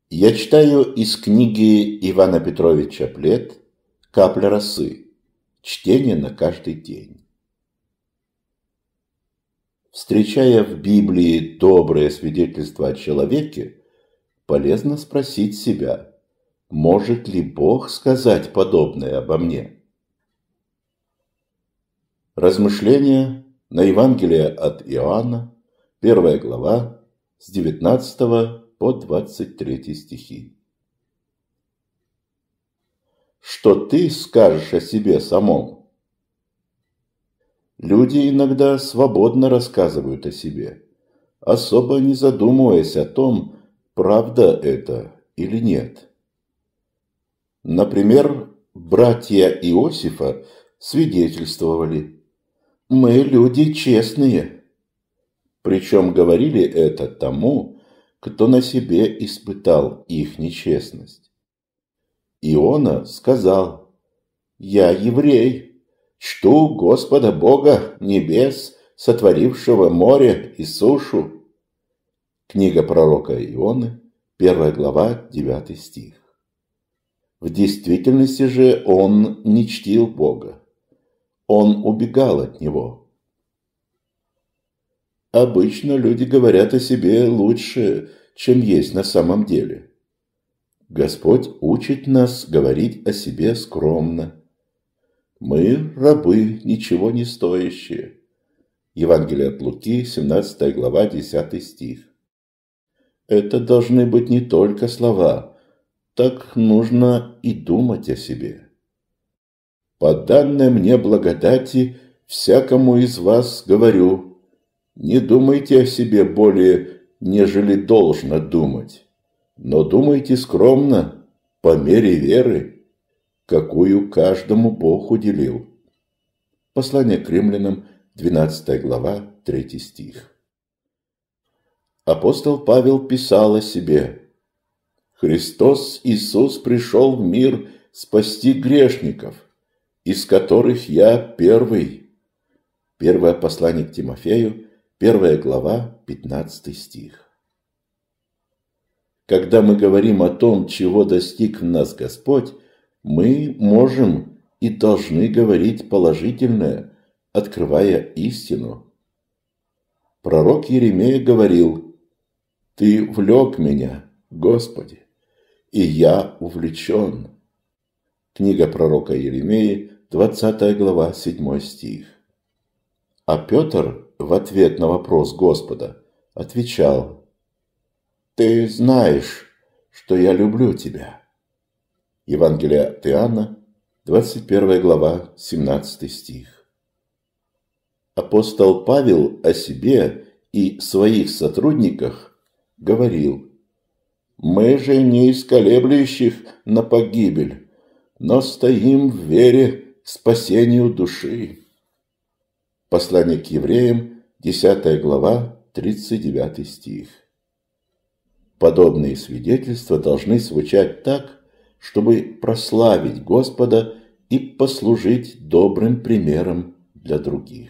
Я читаю из книги Ивана Петровича Плет «Капля росы». Чтение на каждый день. Встречая в Библии доброе свидетельство о человеке, полезно спросить себя, может ли Бог сказать подобное обо мне? Размышления на Евангелие от Иоанна, 1 глава, с 19 по 23 стихи. Что ты скажешь о себе самом? Люди иногда свободно рассказывают о себе, особо не задумываясь о том, правда это или нет. Например, братья Иосифа свидетельствовали: «Мы люди честные», причем говорили это тому, кто на себе испытал их нечестность. Иона сказал: «Я еврей, чту Господа Бога небес, сотворившего море и сушу». Книга пророка Ионы, 1 глава, 9 стих. В действительности же он не чтил Бога. Он убегал от Него. Обычно люди говорят о себе лучше, чем есть на самом деле. Господь учит нас говорить о себе скромно. Мы рабы, ничего не стоящие. Евангелие от Луки, 17 глава, 10 стих. Это должны быть не только слова, так нужно и думать о себе. По данной мне благодати всякому из вас говорю: не думайте о себе более, нежели должно думать, но думайте скромно, по мере веры, какую каждому Бог уделил. Послание к Римлянам, 12 глава, 3 стих. Апостол Павел писал о себе: «Христос Иисус пришел в мир спасти грешников, из которых я первый». Первое послание к Тимофею, 1 глава, 15 стих. Когда мы говорим о том, чего достиг в нас Господь, мы можем и должны говорить положительное, открывая истину. Пророк Иеремия говорил: «Ты влек меня, Господи, и я увлечен». Книга пророка Иеремии, 20 глава, 7 стих. А Петр в ответ на вопрос Господа отвечал: «Ты знаешь, что я люблю тебя». Евангелие от Иоанна, 21 глава, 17 стих. Апостол Павел о себе и своих сотрудниках говорил: «Мы же не из колеблющих на погибель, но стоим в вере к спасению души». Послание к евреям, 10 глава, 39 стих. Подобные свидетельства должны звучать так, чтобы прославить Господа и послужить добрым примером для других.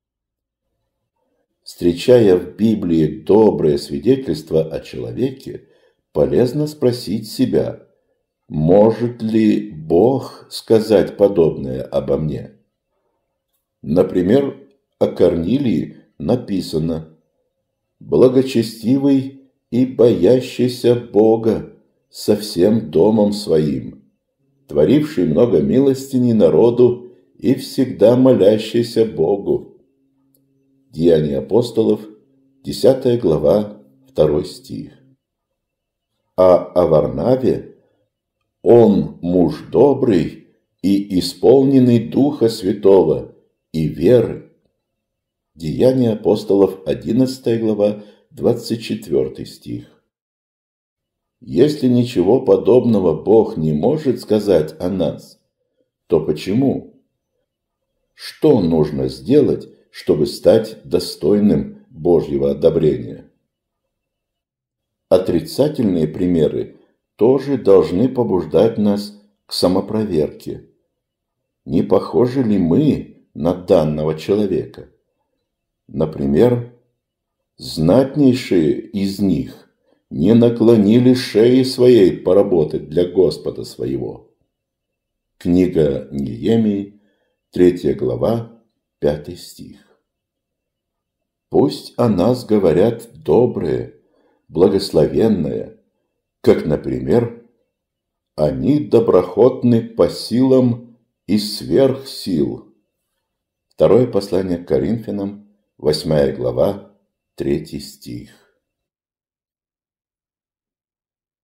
Встречая в Библии доброе свидетельство о человеке, полезно спросить себя, может ли Бог сказать подобное обо мне? Например, о Корнилии написано: «Благочестивый и боящийся Бога со всем домом своим, творивший много милостиней народу и всегда молящийся Богу». Деяния апостолов, 10 глава, 2 стих. А о Варнаве: «Он муж добрый и исполненный Духа Святого и веры». Деяния апостолов, 11 глава, 24 стих. Если ничего подобного Бог не может сказать о нас, то почему? Что нужно сделать, чтобы стать достойным Божьего одобрения? Отрицательные примеры тоже должны побуждать нас к самопроверке. Не похожи ли мы на данного человека? Например, знатнейшие из них не наклонили шеи своей поработать для Господа своего. Книга Неемии, 3 глава, 5 стих. Пусть о нас говорят доброе, благословенное, как, например, они доброхотны по силам и сверх сил. Второе послание к Коринфянам, 8 глава, 3 стих.